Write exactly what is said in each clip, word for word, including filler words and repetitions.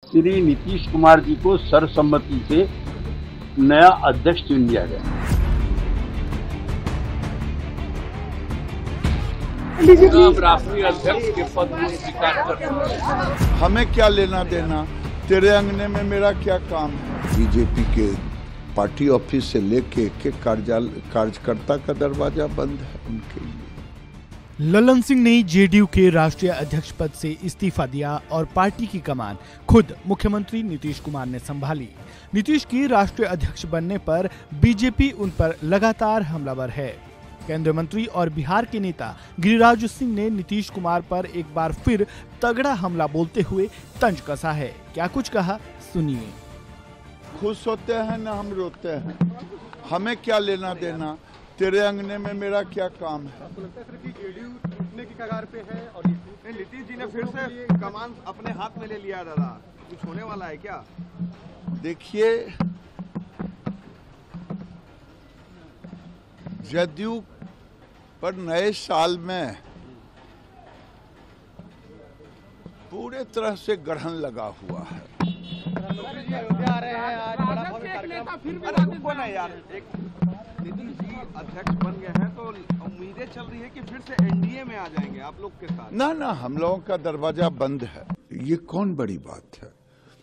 श्री नीतीश कुमार जी को सर्वसम्मति से नया अध्यक्ष चुन लिया गया। राष्ट्रीय अध्यक्ष के पद को स्वीकार कर, हमें क्या लेना देना, तेरे अंगने में मेरा क्या काम है। बीजेपी के पार्टी ऑफिस से लेके एक एक कार्यालय कार्यकर्ता का दरवाजा बंद है उनके लिए। ललन सिंह ने जेडीयू के राष्ट्रीय अध्यक्ष पद से इस्तीफा दिया और पार्टी की कमान खुद मुख्यमंत्री नीतीश कुमार ने संभाली। नीतीश की राष्ट्रीय अध्यक्ष बनने पर बीजेपी उन पर लगातार हमलावर है। केंद्रीय मंत्री और बिहार के नेता गिरिराज सिंह ने नीतीश कुमार पर एक बार फिर तगड़ा हमला बोलते हुए तंज कसा है। क्या कुछ कहा, सुनिए। खुश होते हैं ना हम रोते हैं, हमें क्या लेना देना, तेरे अंगने में मेरा क्या काम है। आपको लगता है कि जेडीयू टूटने की कगार पे है और नीतीश जी ने फिर से कमान अपने हाथ में ले लिया, दादा कुछ होने वाला है क्या? देखिए, जदयू पर नए साल में पूरे तरह से ग्रहण लगा हुआ है। आ रहे हैं आज बड़ा भव्य कार्यक्रम। यार एक नीतीश जी अध्यक्ष बन गए हैं तो उम्मीदें चल रही है कि फिर से एनडीए में आ जाएंगे आप लोग के साथ। ना ना, हम लोगों का दरवाजा बंद है, ये कौन बड़ी बात है।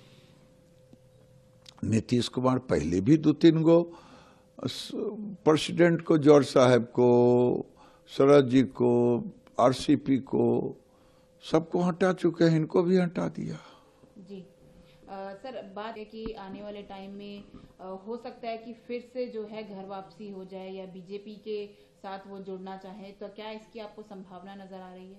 नीतीश कुमार पहले भी दो तीन गो प्रेसिडेंट को, जॉर्ज साहब को, शरद जी को, आरसीपी को, सबको हटा चुके हैं, इनको भी हटा दिया। जी आ, सर, बात है कि आने वाले टाइम में आ, हो सकता है कि फिर से जो है घर वापसी हो जाए या बीजेपी के साथ वो जुड़ना चाहे, तो क्या इसकी आपको संभावना नजर आ रही है?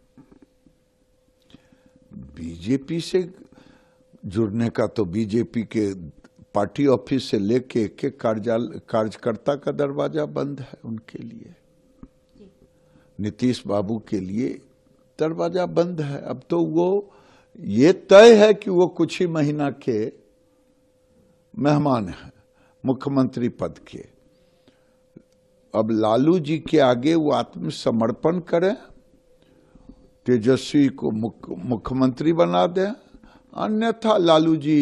बीजेपी से जुड़ने का तो बीजेपी के पार्टी ऑफिस से लेके एक एक कार्यालय कार्यकर्ता का दरवाजा बंद है उनके लिए। नीतीश बाबू के लिए दरवाजा बंद है। अब तो वो ये तय है कि वो कुछ ही महीना के मेहमान हैं मुख्यमंत्री पद के। अब लालू जी के आगे वो आत्मसमर्पण करें, तेजस्वी को मुख्यमंत्री बना दें, अन्यथा लालू जी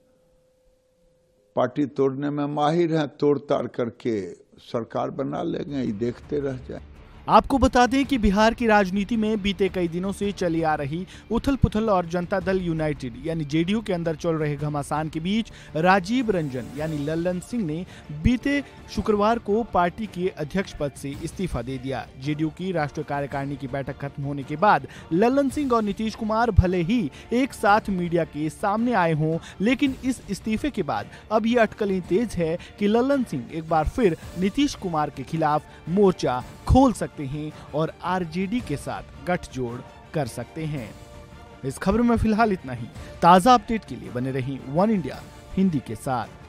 पार्टी तोड़ने में माहिर हैं, तोड़ ताड़ करके सरकार बना लेंगे, ये देखते रह जाए। आपको बता दें कि बिहार की राजनीति में बीते कई दिनों से चली आ रही उथल पुथल और जनता दल यूनाइटेड यानी जेडीयू के अंदर चल रहे घमासान के बीच राजीव रंजन यानी ललन सिंह ने बीते शुक्रवार को पार्टी के अध्यक्ष पद से इस्तीफा दे दिया। जेडीयू की राष्ट्रीय कार्यकारिणी की बैठक खत्म होने के बाद ललन सिंह और नीतीश कुमार भले ही एक साथ मीडिया के सामने आए हों, लेकिन इस इस्तीफे के बाद अब ये अटकलें तेज है कि ललन सिंह एक बार फिर नीतीश कुमार के खिलाफ मोर्चा खोल सकते हैं और आरजेडी के साथ गठजोड़ कर सकते हैं। इस खबर में फिलहाल इतना ही। ताजा अपडेट के लिए बने रहिए वन इंडिया हिंदी के साथ।